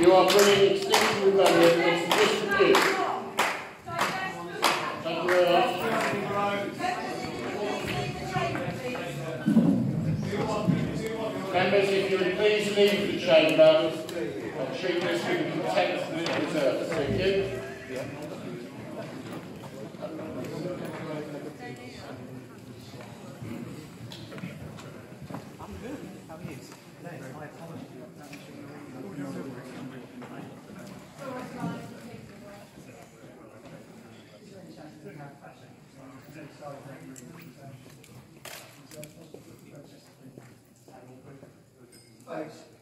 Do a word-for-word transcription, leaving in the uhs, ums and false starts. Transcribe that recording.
You are bringing Extinction Rebellion into disrepute. Thank you very much. Members, if you would please leave the chamber and treat this with the contempt that it deserves. Thank you. Thanks.